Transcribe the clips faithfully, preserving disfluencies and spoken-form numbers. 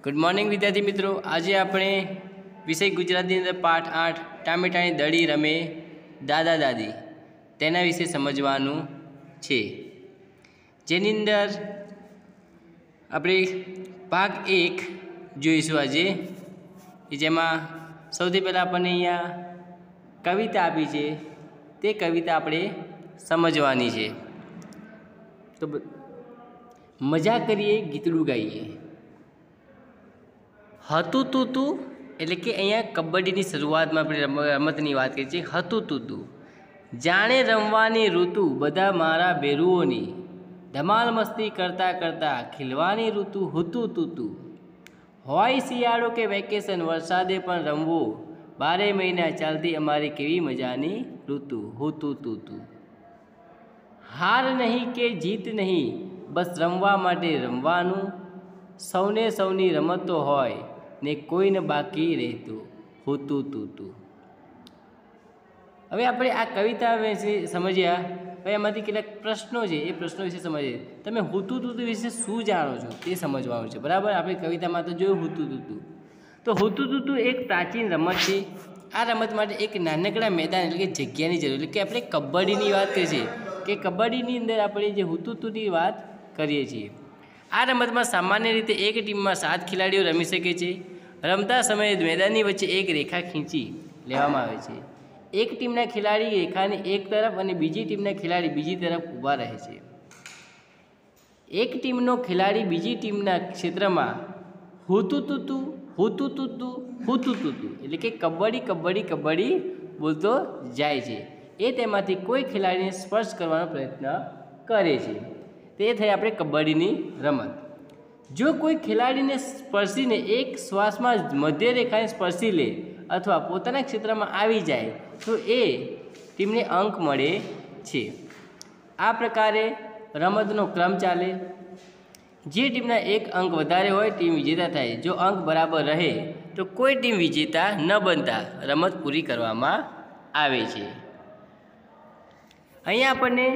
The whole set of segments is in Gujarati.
गुड मॉर्निंग विद्यार्थी मित्रों। आज आपणे विषय गुजराती अंदर पाठ आठ टामेटानी दड़ी रमे दादा दादी तेना विषे समझवानुं छे। जेनी अंदर आपणे भाग एक जोईशुं आजे, जेमां सौथी पहेला आपणे अहींया कविता आपी छे, ते कविता आपणे समझवानी छे। तो मजा करिए, गीतड़ू गाइए। हतु तूतू एटले के अहींया कबड्डीनी शरूआत में आपणे रमतनी वात करी छे। हतु तूतू जाणे रमवानी ऋतु बधा मारा बेरुओनी, धमाल मस्ती करता करता खिलवानी ऋतु हुतु तूतू। होय शियाळो के वेकेशन वरसादे पण रमवू, बारे महीना चालती अमारी केवी मजानी ऋतु हुतु तूतू। हार नहीं के जीत नहीं, बस रमवा माटे रमवानुं, सौने सौनी रमतो होय ने कोई न बाकी रहतुं हुतु तूतू। हवे आपणे आ कविता विषे समझ्या। हवे एमांथी केटलाक प्रश्नो छे, ए प्रश्नो विषे समझीए। तमे हुतु तूतू विषे शुं जाणो छो ते समजवानुं छे, बराबर। आपणे कवितामां तो जोयुं हुतु तूतू। तो हुतु तूतू एक प्राचीन रमत छे। आ रमत माटे एक नानकड़ा मैदान एटले के जग्यानी जरूर, એટલે કે આપણે કબડ્ડીની વાત કરીએ છીએ કે કબડ્ડીની અંદર આપણે જે હુતુ તૂની વાત કરીએ છીએ। આ રમતમાં સામાન્ય રીતે એક ટીમમાં સાત ખેલાડીઓ રમી શકે છે। રમતા સમયે મેદાનની વચ્ચે એક રેખા ખીંચી લેવામાં આવે છે। એક ટીમના ખેલાડી રેખાની એક તરફ અને બીજી ટીમના ખેલાડી બીજી તરફ ઊભા રહે છે। એક ટીમનો ખેલાડી બીજી ટીમના ક્ષેત્રમાં હુતુ તૂતુ હુતુ તૂતુ હુતુ તૂતુ એટલે કે કબડ્ડી કબડ્ડી કબડ્ડી બોલતો જાય છે। એ તેમાંથી કોઈ ખેલાડીને સ્પર્શ કરવાનો પ્રયત્ન કરે છે। તે થઈ આપણે કબડ્ડીની રમત। જો કોઈ ખેલાડીને સ્પર્શીને એક શ્વાસમાં મધ્ય રેખાને સ્પર્શી લે અથવા પોતાના ક્ષેત્રમાં આવી જાય તો એ ટીમને અંક મળે છે। આ પ્રકારે રમતનો ક્રમ ચાલે। જે ટીમના એક અંક વધારે હોય ટીમ વિજેતા થાય। જો અંક બરાબર રહે તો કોઈ ટીમ વિજેતા ન બનતા રમત પૂરી કરવામાં આવે છે। અહીંયા આપણને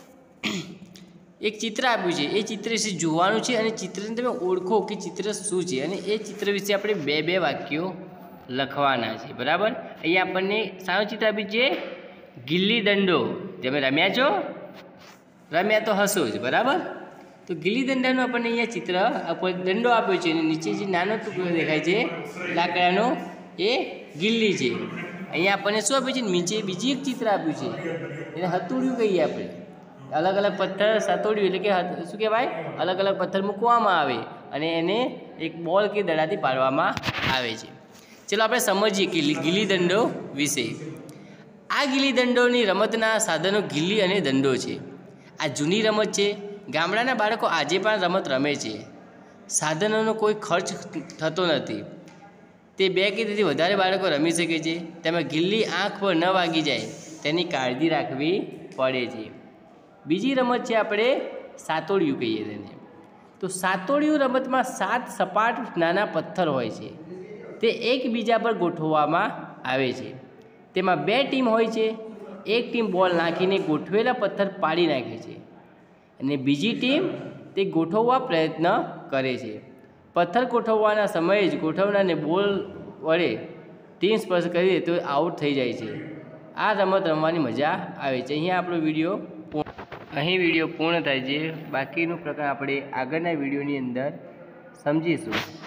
एक चित्र आप्युं छे। ए चित्र विषे जोवानुं छे अने चित्रने तमे ओळखो कि चित्र शुं छे अने ए चित्र विषे आपणे बे बे वाक्यो लखवाना छे, बराबर। अहींया आपणने सानुं चित्र आप्युं छे गिल्ली दंडो। तमे रम्या छो? रम्या तो हशो ज, बराबर। तो गिल्ली दंडानुं आपणने अहींया चित्र दंडो आप्यो छे अने नीचे जे नानो टुकड़ो देखाय छे लाकडानो ए गिल्ली छे। अहींया आपणने शुं आप्युं छे? नीचे बीजी एक चित्र आप्युं छे, एने हथौड़ियुं कहीए आपणे। अलग अलग पत्थर सातोड़ियुं એટલે કે શું કહેવાય, અલગ અલગ પથ્થર મૂકવામાં આવે અને એને એક બોલ કે દડાથી પાડવામાં આવે છે। ચલો આપણે સમજીએ કે ગિલ્લી દંડો વિશે। આ ગિલ્લી દંડોની રમતના સાધનો ગિલ્લી અને દંડો છે। આ જૂની રમત છે। ગામડાના બાળકો આજે પણ રમત રમે છે। સાધનોનો કોઈ ખર્ચ થતો નથી। તે બે કે તેથી વધારે બાળકો રમી શકે છે। તેમાં ગિલ્લી આંખ પર ન વાગી જાય તેની કાળજી રાખવી પડે છે। બીજી રમત છે આપણે સાતોડિયું કહીએ તેને। તો સાતોડિયું રમતમાં સાત સપાટ નાના પથ્થર હોય છે। તે એકબીજા પર ગોઠવવામાં આવે છે। તેમાં બે ટીમ હોય છે। એક ટીમ બોલ નાખીને ગોઠવેલા પથ્થર પાડી નાખે છે અને બીજી ટીમ તે ગોઠવવા પ્રયત્ન કરે છે। પથ્થર ગોઠવવાના સમયે જ ગોઠવનારને બોલ વડે ટીમ સ્પર્શ કરી દે તો આઉટ થઈ જાય છે। આ રમત રમવાની મજા આવે છે। અહીંયા આપણો વિડીયો અહીં વિડીયો પૂર્ણ થાય છે। બાકીનું પ્રકરણ આપણે આગળના વિડીયોની અંદર સમજીશું।